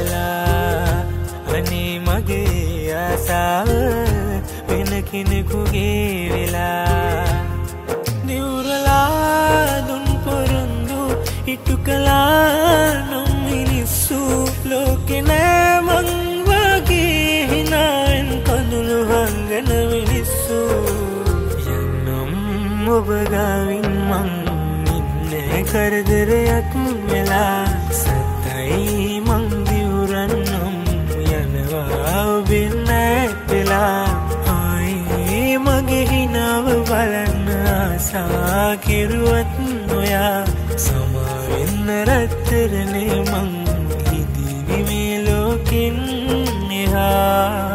වෙලා අනේ මගේ ආසාව වෙන කෙනෙකුගේ වෙලා නිවුරලා දුන් පොරොන්දු ඉටු කළා නම් මිනිස්සු ලෝකේ නෑ මං වගේ හිනාෙන් කඳුළු හංගන මිනිස්සු යන්නම් ඔබ ගාවින් මං ඉන්නේ කරදරයක් වෙලා සතයි මං දිවුරන්නම් යනවා ඔබෙන් නැත්ලා ආයේ මගේ හිනාව බලන්න ආසා කෙරුවත් නොයා සමාවෙන්න රත්තරනේ මං හිදිවි මේ ලෝකෙන් එහා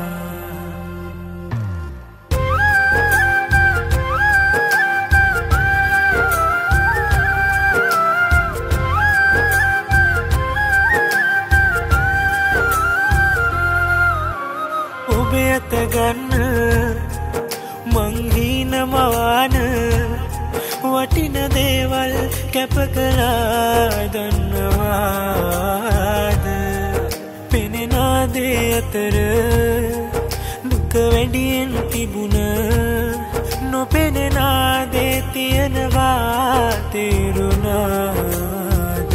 ඔබේ අත ගන්න මං හීනමවාන වටින දේවල් කැප කළා දන්නවාද පෙනෙන දේ අතර දුක වැඩියෙන් තිබුණ නොපෙනෙන දේ තියෙනවා තේරුණාද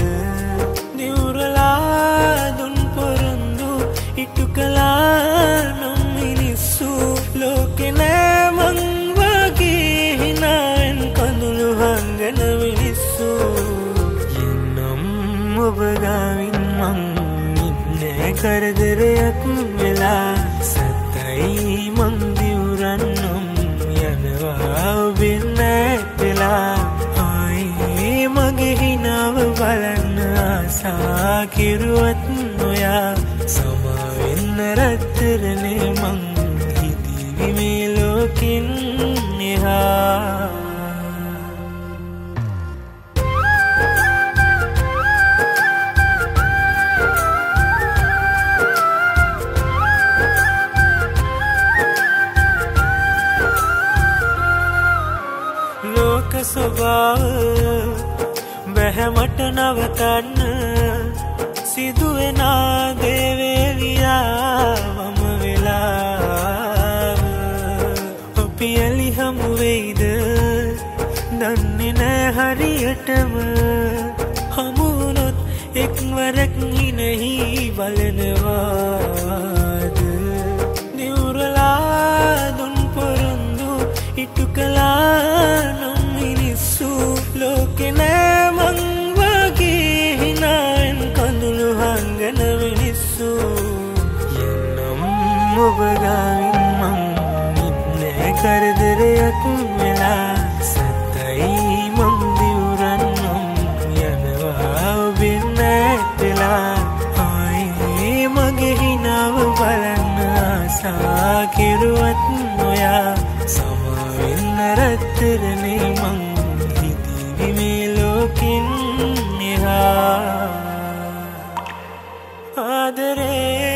නිවුරලා දුන් පොරොන්දු ඉටු කළා නම් මිනිස්සු ලෝකේ නෑ මං වගේ හිනාෙන් කඳුළු හංගන මිනිස්සු යන්නම් ඔබ ගාවින් මං ඉන්නේ කරදරයක් වෙලා සතයි මං දිවුරන්නම් යනවා ඔබෙන් නැත්ලා ආයේ මගේ හිනාව බලන්න ආසා කෙරුවත් නොයා සමාවෙන්න රත්තරනේ මං හිදිවි මේ ලෝකෙන් එහා ලෝක ස්වභාව බැහැමට නවතන්න සිදුවෙන දේවේලියාවම වෙලා අපි ඇලි හමු වෙයිද දන්නේ නෑ හරියටම හමුනොත් එක්වරක් හිනෙහි බලනවාද නිවුරලා දුන් පොරොන්දු ඉටු කළා නම් මිනිස්සු ලෝකේ නෑ මං වගේ හිනාෙන් කඳුළු හංගන මිනිස්සු යන්නම් ඔබ ගාවින් මං ඉන්නේ කරදරයක් වෙලා සතයි මං දිවුරන්නම් යනවා ඔබෙන් නැත්ලා ආයේ මගේ හිනාව බලන්න ආසා කෙරුවත් නොයා සමාවෙන්න රත්තරනේ මං හිදිවි මේ ලෝකෙන් එහා ආදරේ